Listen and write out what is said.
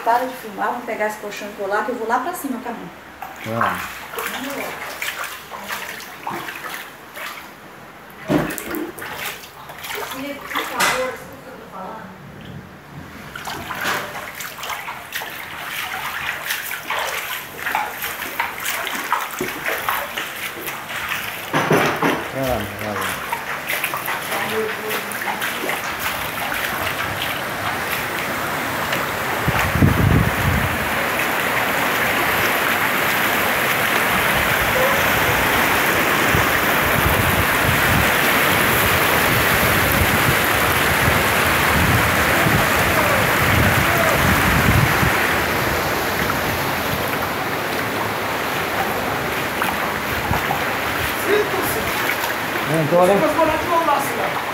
para de filmar, vamos pegar esse colchão e colar, que eu vou lá pra cima também. Vamos. Vamos lá. Por favor, escuta o que eu tô falando. Vamos. Então, né?